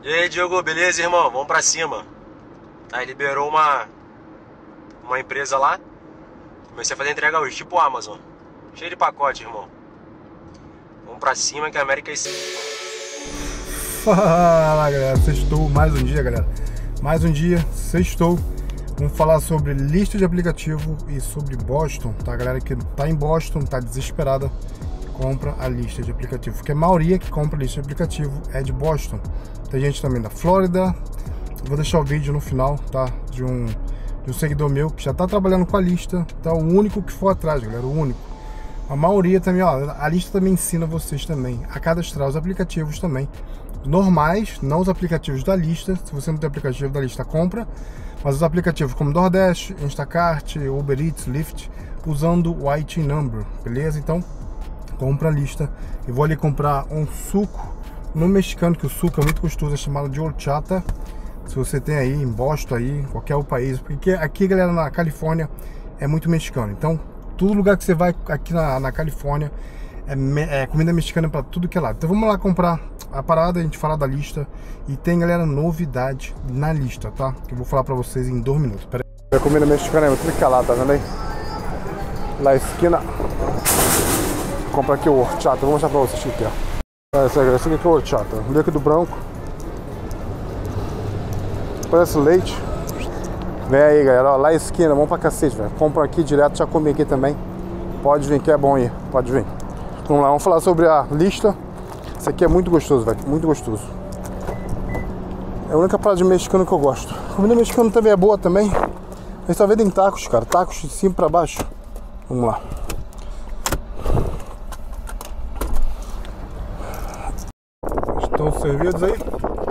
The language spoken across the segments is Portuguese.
E aí, Diogo, beleza, irmão? Vamos pra cima. Aí liberou uma empresa lá. Comecei a fazer entrega hoje, tipo Amazon. Cheio de pacote, irmão. Vamos pra cima que a América é isso. Fala, galera, sextou mais um dia, galera. Mais um dia, sextou. Vamos falar sobre lista de aplicativo e sobre Boston, tá? A galera que tá em Boston, tá desesperada, compra a lista de aplicativo. Porque a maioria que compra a lista de aplicativo é de Boston. Tem gente também da Flórida. Vou deixar o vídeo no final, tá? De um seguidor meu que já tá trabalhando com a lista. Tá? O único que for atrás, galera, o único. A maioria também, ó, a lista também ensina vocês também a cadastrar os aplicativos também normais, não os aplicativos da lista. Se você não tem aplicativo da lista, compra. Mas os aplicativos como DoorDash, Instacart, Uber Eats, Lyft, usando o IT Number, beleza? Então, compra a lista. Eu vou ali comprar um suco no mexicano, que o suco é muito gostoso, é chamado de horchata. Se você tem aí em Boston, aí, qualquer país, porque aqui, galera, na Califórnia é muito mexicano. Então, todo lugar que você vai aqui na Califórnia é comida mexicana para tudo que é lado. Então vamos lá comprar a parada, a gente falar da lista. E tem, galera, novidade na lista, tá? Que eu vou falar para vocês em 2 minutos. Pera aí. A comida mexicana é tudo que é lá, tá vendo aí? Lá na esquina. Vou comprar aqui o horchata, vou mostrar para vocês aqui, ó. Esse aqui é o horchata, um líquido branco. Parece leite. Vem aí, galera, ó, lá na esquina, bom pra cacete, velho. Compra aqui direto, já comi aqui também. Pode vir que é bom aí, pode vir. Vamos lá, vamos falar sobre a lista. Isso aqui é muito gostoso, velho, muito gostoso. É a única parada de mexicano que eu gosto. A comida mexicana também é boa também. Eles só vendem tacos, cara, tacos de cima pra baixo. Vamos lá. Estão servidos aí?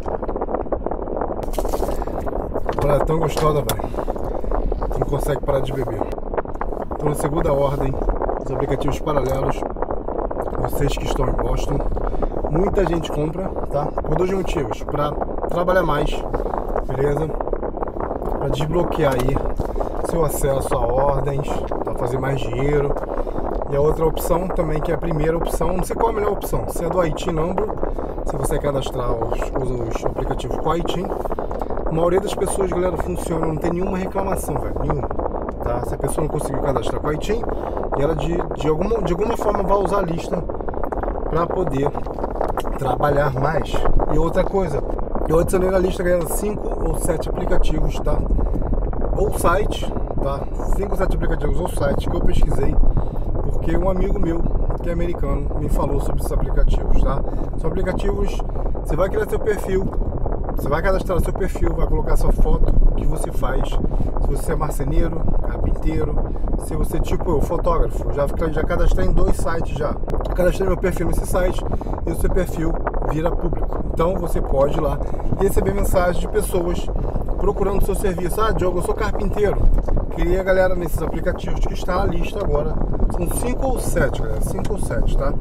Parada tão gostosa, velho. Não consegue parar de beber. Estou na segunda ordem dos aplicativos paralelos. Vocês que estão em Boston, muita gente compra, tá? Por 2 motivos: para trabalhar mais, beleza? Para desbloquear aí seu acesso a ordens, para fazer mais dinheiro. E a outra opção também, que é a primeira opção, não sei qual é a melhor opção, se é do IT Number, se você cadastrar os aplicativos com IT. A maioria das pessoas, galera, funciona, não tem nenhuma reclamação, velho, nenhuma, tá? Se a pessoa não conseguiu cadastrar com a IT, ela de alguma forma vai usar a lista para poder trabalhar mais. E outra coisa, eu adicionei na lista, galera, 5 ou 7 aplicativos, tá? Ou site, tá? 5 ou 7 aplicativos ou site que eu pesquisei, porque um amigo meu, que é americano, me falou sobre esses aplicativos, tá? São aplicativos, você vai criar seu perfil, você vai cadastrar seu perfil, vai colocar sua foto, o que você faz, se você é marceneiro, carpinteiro, se você, tipo eu, fotógrafo, já cadastrei em 2 sites já. Cadastrei meu perfil nesse site e o seu perfil vira público. Então você pode ir lá e receber mensagens de pessoas procurando o seu serviço. Ah, Diogo, eu sou carpinteiro. Queria, galera, nesses aplicativos que está na lista agora. São 5 ou 7, galera, 5 ou 7, tá?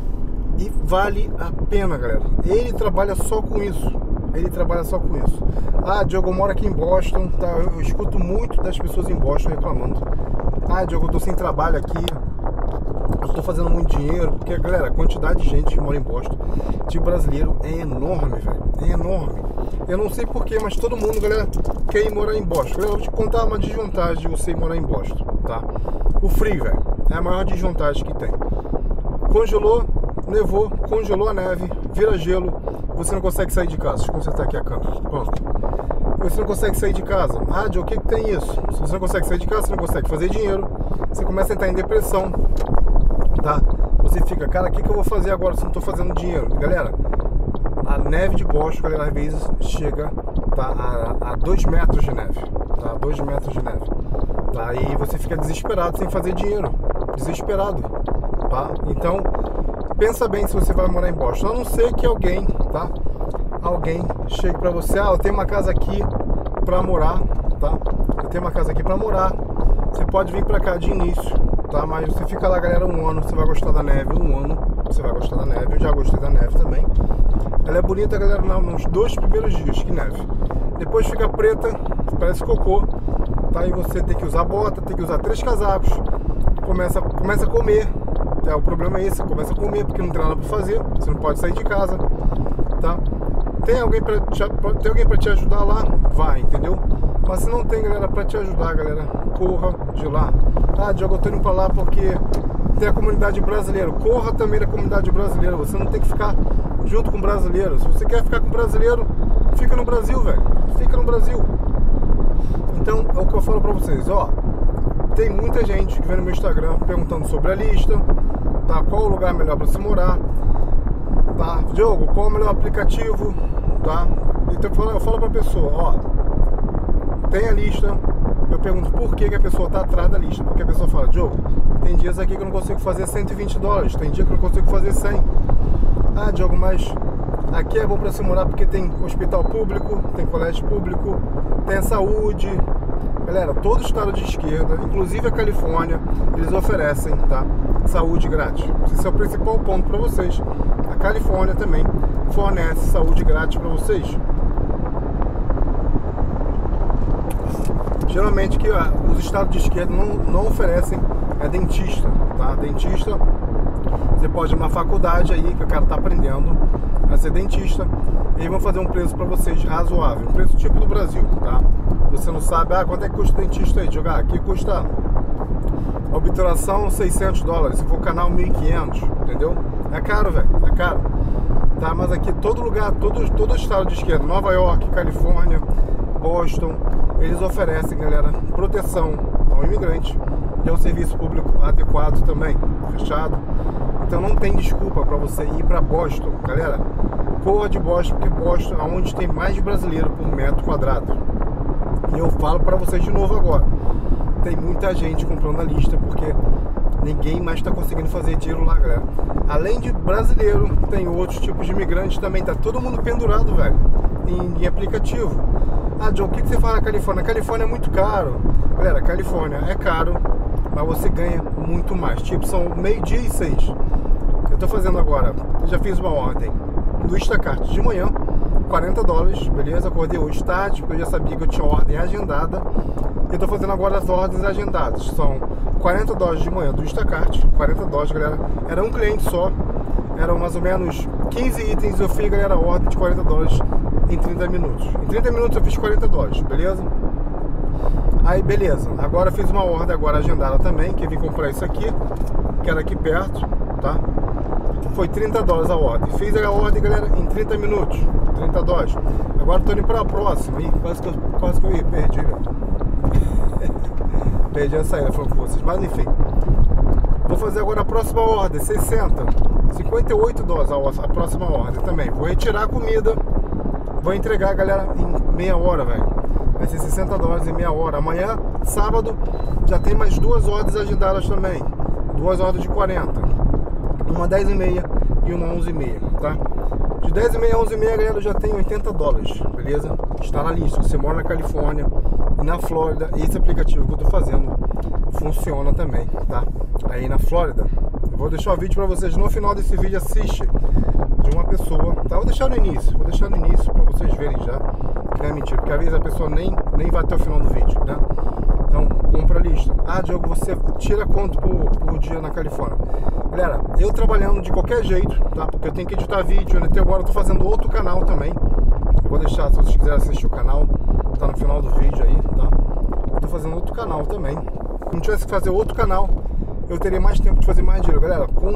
E vale a pena, galera. Ele trabalha só com isso. Ele trabalha só com isso. Ah, Diogo, eu moro aqui em Boston, tá? Eu escuto muito das pessoas em Boston reclamando. Ah, Diogo, eu tô sem trabalho aqui, eu tô fazendo muito dinheiro. Porque, galera, a quantidade de gente que mora em Boston, de brasileiro, é enorme, velho. É enorme. Eu não sei porquê, mas todo mundo, galera, quer ir morar em Boston. Eu vou te contar uma desvantagem de você ir morar em Boston, tá? O frio, velho, é a maior desvantagem que tem. Congelou, nevou, congelou a neve, vira gelo, você não consegue sair de casa. Deixa eu consertar aqui a câmera. Pronto. Você não consegue sair de casa. Ah, Joe, o que tem isso? Se você não consegue sair de casa, você não consegue fazer dinheiro, você começa a entrar em depressão, tá? Você fica, cara, o que eu vou fazer agora se eu não tô fazendo dinheiro? Galera, a neve de Boston, galera, às vezes chega, tá, a 2 metros de neve, tá? 2 metros de neve. Tá? Aí você fica desesperado sem fazer dinheiro. Desesperado, tá? Então, pensa bem se você vai morar em Boston. A não ser que alguém, tá? Alguém chegue pra você, ah, eu tenho uma casa aqui pra morar, tá? Eu tenho uma casa aqui pra morar. Você pode vir pra cá de início, tá? Mas você fica lá, galera, 1 ano, você vai gostar da neve. 1 ano, você vai gostar da neve. Eu já gostei da neve também. Ela é bonita, galera, nos 2 primeiros dias, que neve. Depois fica preta, parece cocô, tá? E você tem que usar bota, tem que usar 3 casacos. Começa a comer. O problema é esse, você começa a comer porque não tem nada pra fazer. Você não pode sair de casa, tá? Tem alguém pra te ajudar lá? Vai, entendeu? Mas se não tem, galera, pra te ajudar, galera, corra de lá. Ah, Diogo, eu tô indo pra lá porque tem a comunidade brasileira. Corra também da comunidade brasileira. Você não tem que ficar junto com brasileiro. Se você quer ficar com brasileiro, fica no Brasil, velho. Fica no Brasil. Então, é o que eu falo pra vocês, ó. Tem muita gente que vem no meu Instagram perguntando sobre a lista, tá? Qual o lugar melhor pra se morar, tá? Diogo, qual o melhor aplicativo, tá? Então eu falo pra pessoa, ó, tem a lista. Eu pergunto por que a pessoa tá atrás da lista. Porque a pessoa fala, Diogo, tem dias aqui que eu não consigo fazer $120, tem dia que eu não consigo fazer 100. Ah, Diogo, mas aqui é bom pra se morar porque tem hospital público, tem colégio público, tem a saúde. Galera, todo estado de esquerda, inclusive a Califórnia, eles oferecem, tá, saúde grátis. Esse é o principal ponto para vocês. A Califórnia também fornece saúde grátis para vocês. Geralmente que os estados de esquerda não oferecem dentista, tá? Dentista, você pode ir numa faculdade aí que o cara tá aprendendo a ser dentista e eles vão fazer um preço para vocês razoável, um preço tipo do Brasil, tá? Você não sabe, quanto é que custa o dentista aí? Jogar aqui custa a obturação $600, se for canal 1.500, entendeu? É caro, velho, é caro, tá? Mas aqui todo lugar, todo estado de esquerda, Nova York, Califórnia, Boston, eles oferecem, galera, proteção ao imigrante e ao serviço público adequado também, fechado? Então não tem desculpa para você ir para Boston, galera. Corra de Boston, porque Boston é onde tem mais brasileiro por metro quadrado. E eu falo para vocês de novo agora, tem muita gente comprando a lista porque ninguém mais está conseguindo fazer dinheiro lá, galera. Além de brasileiro, tem outros tipos de imigrantes também. Tá todo mundo pendurado, velho, em aplicativo. Ah, John, o que você fala na Califórnia? A Califórnia é muito caro. Galera, a Califórnia é caro, mas você ganha muito mais. Tipo, são 12:06. Eu tô fazendo agora, eu já fiz uma ordem do Instacart de manhã, $40, beleza? Acordei hoje tarde, porque eu já sabia que eu tinha ordem agendada. Eu tô fazendo agora as ordens agendadas. São $40 de manhã do Instacart, $40, galera. Era um cliente só, eram mais ou menos 15 itens. Eu fiz, galera, a ordem de $40 em 30 minutos. Em 30 minutos eu fiz $40, beleza? Aí, beleza. Agora eu fiz uma ordem agora agendada também, que eu vim comprar isso aqui, que era aqui perto, tá? Foi $30 a ordem. Fiz a ordem, galera, em 30 minutos. $30. Agora eu tô indo pra próxima. Ih, quase que eu perdi, velho. Perdi a saída falando com vocês. Mas enfim. Vou fazer agora a próxima ordem. 60. $58 a próxima ordem também. Vou retirar a comida. Vou entregar, galera, em meia hora, velho. Vai ser $60 em meia hora. Amanhã, sábado, já tem mais 2 ordens agendadas também. 2 ordens de 40. Uma 10:30 e uma 11:30, tá? De 10:30 a 11:30, galera, já tem $80, beleza? Está na lista. Você mora na Califórnia e na Flórida, esse aplicativo que eu tô fazendo funciona também, tá? Aí na Flórida, eu vou deixar o vídeo pra vocês. No final desse vídeo, assiste de uma pessoa, tá? Vou deixar no início pra vocês verem já, que não é mentira, porque às vezes a pessoa nem vai até o final do vídeo, né? Então, compra a lista. Ah, Diogo, você tira quanto por dia na Califórnia? Galera, eu trabalhando de qualquer jeito, tá? Porque eu tenho que editar vídeo, até agora eu tô fazendo outro canal também. Eu vou deixar, se vocês quiserem assistir o canal, tá no final do vídeo aí, tá? Eu tô fazendo outro canal também. Se não tivesse que fazer outro canal, eu teria mais tempo de fazer mais dinheiro. Galera, com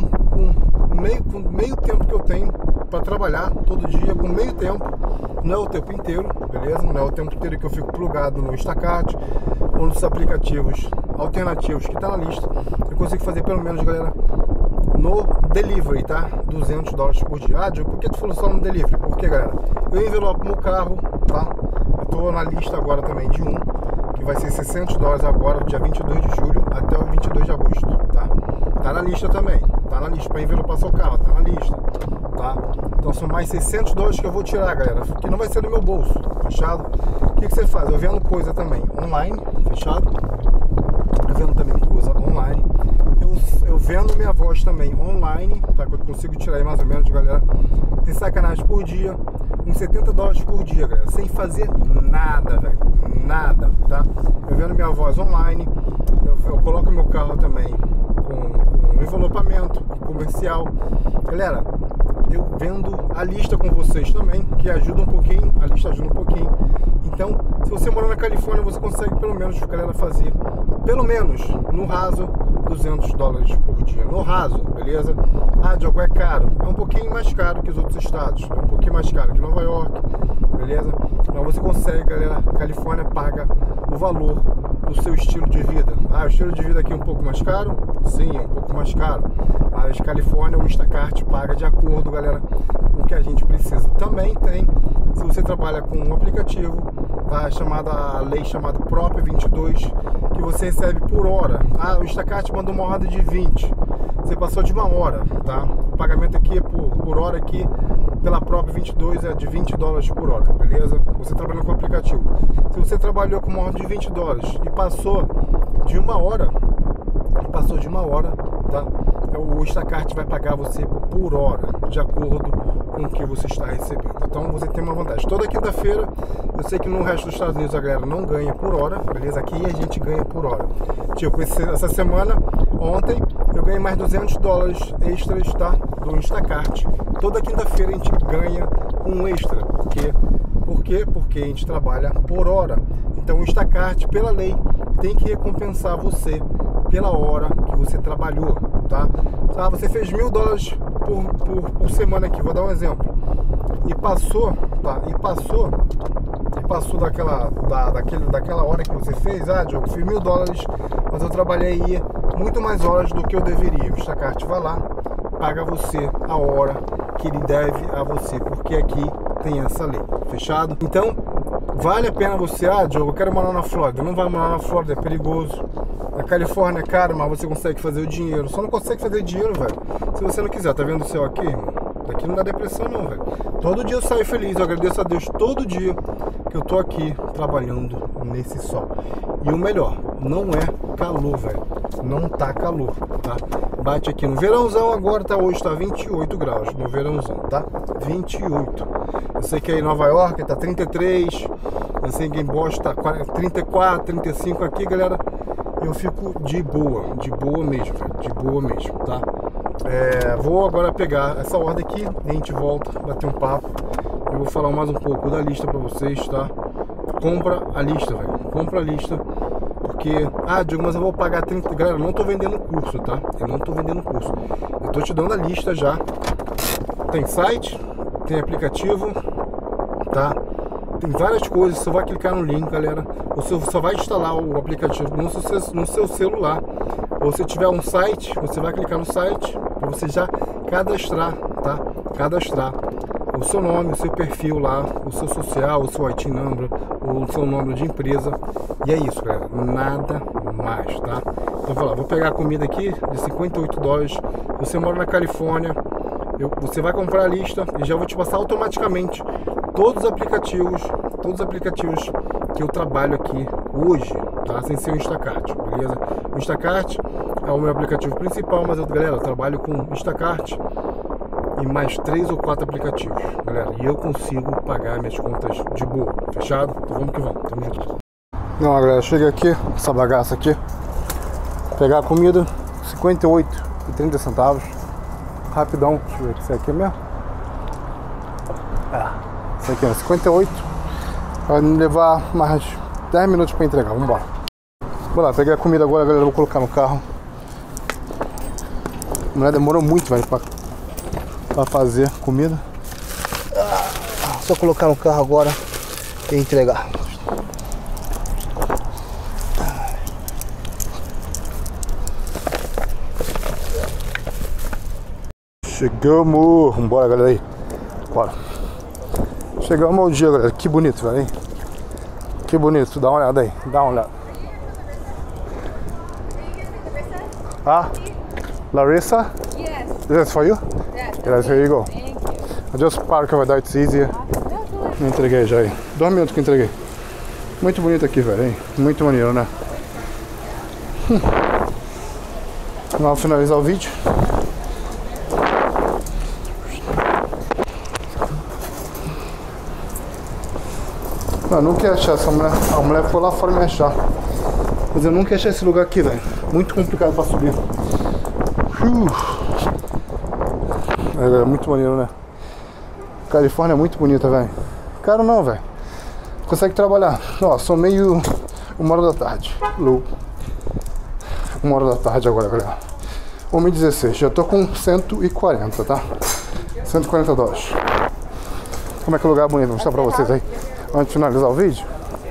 meio tempo que eu tenho pra trabalhar todo dia, com meio tempo, não é o tempo inteiro, beleza? Não é o tempo inteiro que eu fico plugado no Instacart ou nos aplicativos alternativos que tá na lista. Eu consigo fazer pelo menos, galera, no delivery, tá? $200 por dia. Ah, Diogo, por que tu falou só no delivery? Porque, galera, eu envelopo meu carro, tá? Eu tô na lista agora também de que vai ser $600 agora, dia 22 de julho até o 22 de agosto, tá? Tá na lista também, tá na lista pra envelopar seu carro, tá na lista, tá? Então são mais $600 que eu vou tirar, galera, que não vai ser do meu bolso, fechado? O que você faz? Eu vendo coisa também online, fechado? Eu vendo também coisa online. Eu vendo minha voz também online, tá? Que eu consigo tirar aí mais ou menos, galera, tem sacanagem por dia, uns $70 por dia, galera, sem fazer nada, velho, nada, tá? Eu vendo minha voz online, eu coloco meu carro também com envelopamento comercial. Galera, eu vendo a lista com vocês também, que ajuda um pouquinho, a lista ajuda um pouquinho. Então, se você mora na Califórnia, você consegue pelo menos, galera, fazer, pelo menos, no raso, $200 por dia. No raso, beleza? Ah, Diogo, é caro. É um pouquinho mais caro que os outros estados. É um pouquinho mais caro que Nova York, beleza? Mas você consegue, galera. A Califórnia paga o valor do seu estilo de vida. Ah, o estilo de vida aqui é um pouco mais caro? Sim, é um pouco mais caro. Mas Califórnia, o Instacart paga de acordo, galera, com o que a gente precisa. Também tem, se você trabalha com um aplicativo, tá? A lei chamada Prop 22, que você recebe por hora. Ah, o Instacart mandou uma ordem de 20. Você passou de 1 hora, tá? O pagamento aqui é por hora aqui, pela Prop 22 é de $20 por hora, beleza? Você trabalhando com o aplicativo. Se você trabalhou com uma ordem de $20 e passou de 1 hora, tá? O Instacart vai pagar você por hora, de acordo com o que você está recebendo. Então você tem uma vantagem. Toda quinta-feira, eu sei que no resto dos Estados Unidos a galera não ganha por hora, beleza? Aqui a gente ganha por hora. Tipo, essa semana, ontem, eu ganhei mais $200 extras, tá? Do Instacart. Toda quinta-feira a gente ganha um extra. Por quê? Porque a gente trabalha por hora. Então o Instacart, pela lei, tem que recompensar você pela hora que você trabalhou, tá? Ah, você fez $1000 por semana aqui, vou dar um exemplo. E passou, tá? E passou daquela hora que você fez. Ah, Diogo, fiz $1000, mas eu trabalhei aí muito mais horas do que eu deveria. O Instacart vai lá, paga você a hora que ele deve a você, porque aqui tem essa lei, fechado? Então, vale a pena você, ah, Diogo, eu quero morar na Flórida. Não vai morar na Flórida, é perigoso. Na Califórnia é caro, mas você consegue fazer o dinheiro. Só não consegue fazer dinheiro, velho, se você não quiser. Tá vendo o céu aqui, irmão? Daqui não dá depressão não, velho. Todo dia eu saio feliz, eu agradeço a Deus todo dia que eu tô aqui trabalhando nesse sol. E o melhor, não é calor, velho. Não tá calor, tá? Bate aqui no verãozão agora, tá? Hoje tá 28 graus no verãozão, tá? 28. Eu sei que aí em Nova York tá 33. Eu sei que em Boston tá 34, 35 aqui, galera. Eu fico de boa mesmo, velho. De boa mesmo, tá? Vou agora pegar essa ordem aqui, a gente volta, bater um papo. Eu vou falar mais um pouco da lista pra vocês, tá? Compra a lista, velho. Compra a lista. Porque, ah, Diogo, mas eu vou pagar 30. Galera, eu não tô vendendo curso, tá? Eu não tô vendendo curso. Eu tô te dando a lista já. Tem site, tem aplicativo, tá? Tem várias coisas. Você vai clicar no link, galera. Você só vai instalar o aplicativo no seu celular. Ou se tiver um site, você vai clicar no site para você já cadastrar, tá? Cadastrar o seu nome, o seu perfil lá, o seu social, o seu IT number, o seu nome de empresa. E é isso, galera. Nada mais, tá? Então vou pegar a comida aqui de $58. Você mora na Califórnia, você vai comprar a lista e já vou te passar automaticamente todos os aplicativos que eu trabalho aqui hoje, tá? Sem ser o Instacart, beleza? O Instacart é o meu aplicativo principal, mas galera, eu trabalho com Instacart e mais 3 ou 4 aplicativos, galera, e eu consigo pagar minhas contas de boa, fechado? Então vamos que vamos, tamo junto. Não, galera, chega aqui, essa bagaça aqui, pegar a comida, 58,30 centavos, rapidão, deixa eu ver, isso aqui é mesmo? Isso aqui é 58, vai me levar mais 10 minutos para entregar, vamos embora. Vou lá, peguei a comida agora, galera, vou colocar no carro. A mulher demorou muito, velho, pra fazer comida. Só colocar no carro agora e entregar. Chegamos! Vambora, galera aí. Bora. Chegamos ao dia, galera. Que bonito, velho, hein? Que bonito. Dá uma olhada aí. Dá uma olhada. Ah? Larissa? Yes. This is for you? Yes. Yes, here you go. Thank you. I just park over there, it's easier. Me entreguei já aí. 2 minutos que entreguei. Muito bonito aqui, velho, hein? Muito maneiro, né? Vamos finalizar o vídeo. Não, nunca ia achar essa mulher. A mulher foi lá fora me achar. Mas eu nunca ia achar esse lugar aqui, velho. Muito complicado pra subir. É muito maneiro, né? Califórnia é muito bonita, velho. Caro não, velho. Consegue trabalhar. Ó, são meio... 1h da tarde. Louco. 1h da tarde agora, galera. 1h16. Já tô com 140, tá? 140 dólares. Como é que é o lugar bonito? Vou mostrar pra vocês aí. Antes de finalizar o vídeo.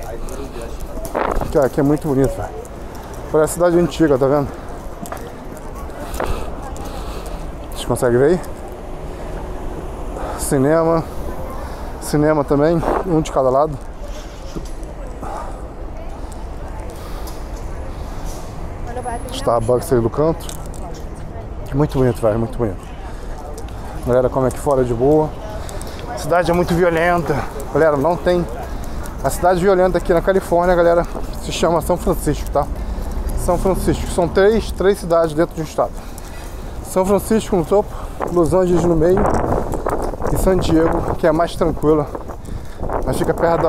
Cara, aqui é muito bonito, velho. Parece cidade antiga, tá vendo? Vocês conseguem ver aí? Cinema. Cinema também. Um de cada lado. Starbucks aí do canto. Muito bonito, velho. Muito bonito. Galera, come aqui fora de boa. A cidade é muito violenta. Galera, não tem... A cidade violenta aqui na Califórnia, galera, se chama São Francisco, tá? São Francisco. São três cidades dentro de um estado. São Francisco no topo, Los Angeles no meio e San Diego, que é mais tranquila. Mas fica perto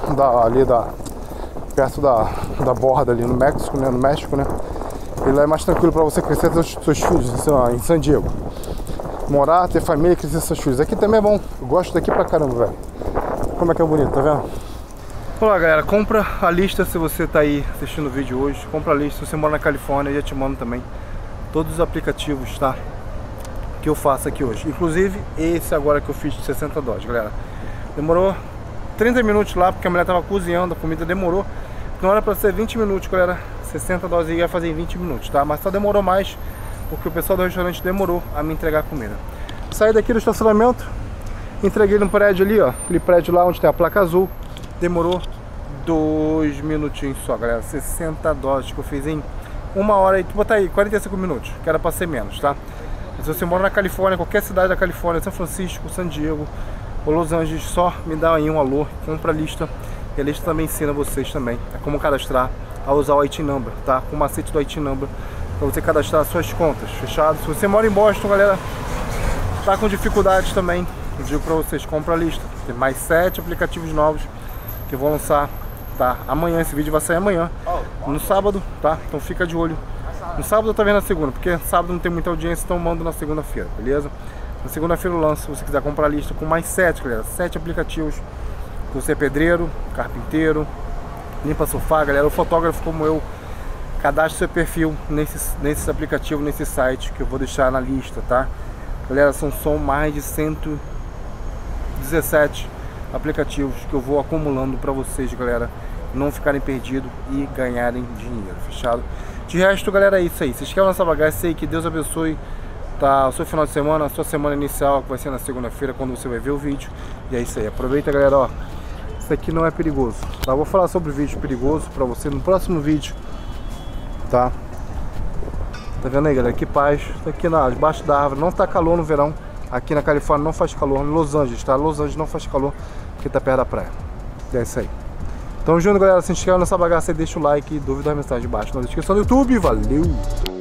perto da borda ali no México, né? No México, né? E lá é mais tranquilo para você crescer seus filhos em San Diego. Morar, ter família e crescer seus filhos. Aqui também é bom. Eu gosto daqui pra caramba, velho. Como é que é bonito, tá vendo? Olá, galera. Compra a lista se você tá aí assistindo o vídeo hoje. Compra a lista. Se você mora na Califórnia, eu já te mando também todos os aplicativos, tá? Que eu faço aqui hoje. Inclusive, esse agora que eu fiz de 60 dólares, galera. Demorou 30 minutos lá, porque a mulher tava cozinhando, a comida demorou. Não era pra ser 20 minutos, galera. 60 dólares ia fazer em 20 minutos, tá? Mas só demorou mais porque o pessoal do restaurante demorou a me entregar a comida. Saí daqui do estacionamento, entreguei no prédio ali, ó. Aquele prédio lá onde tem a placa azul. Demorou 2 minutinhos só, galera. 60 dólares que eu fiz em 1h e... Botar aí, 45 minutos, que era pra ser menos, tá? Se você mora na Califórnia, qualquer cidade da Califórnia, São Francisco, San Diego ou Los Angeles, só me dá aí um alô, compra a lista. E a lista também ensina vocês também a como cadastrar, a usar o IT Number, tá? Com o macete do IT Number, para você cadastrar suas contas, fechado? Se você mora em Boston, galera, tá com dificuldades também, eu digo para vocês, compra a lista. Tem mais 7 aplicativos novos que eu vou lançar, tá? Amanhã, esse vídeo vai sair amanhã, no sábado, tá? Então fica de olho. No sábado eu tô vendo na segunda, porque sábado não tem muita audiência, então eu mando na segunda-feira, beleza? Na segunda-feira eu lanço, se você quiser comprar a lista com mais 7, galera, 7 aplicativos. Se você é pedreiro, carpinteiro, limpa sofá, galera, o fotógrafo como eu, cadastre seu perfil nesse aplicativo, nesse site que eu vou deixar na lista, tá? Galera, são mais de 117 aplicativos que eu vou acumulando para vocês, galera, não ficarem perdidos e ganharem dinheiro, fechado? De resto, galera, é isso aí. Se inscreva nessa bagaça aí, que Deus abençoe, tá? O seu final de semana, a sua semana inicial, que vai ser na segunda-feira, quando você vai ver o vídeo. E é isso aí. Aproveita, galera, ó. Isso aqui não é perigoso, tá? Eu vou falar sobre vídeo perigoso pra você no próximo vídeo, tá? Tá vendo aí, galera? Que paz. Tá aqui debaixo da árvore. Não tá calor no verão. Aqui na Califórnia não faz calor. Em Los Angeles, tá? Los Angeles não faz calor porque tá perto da praia. E é isso aí. Tamo junto, galera. Se inscreve nessa bagaça e deixa o like. Dúvida, mensagem embaixo na descrição do YouTube. Valeu!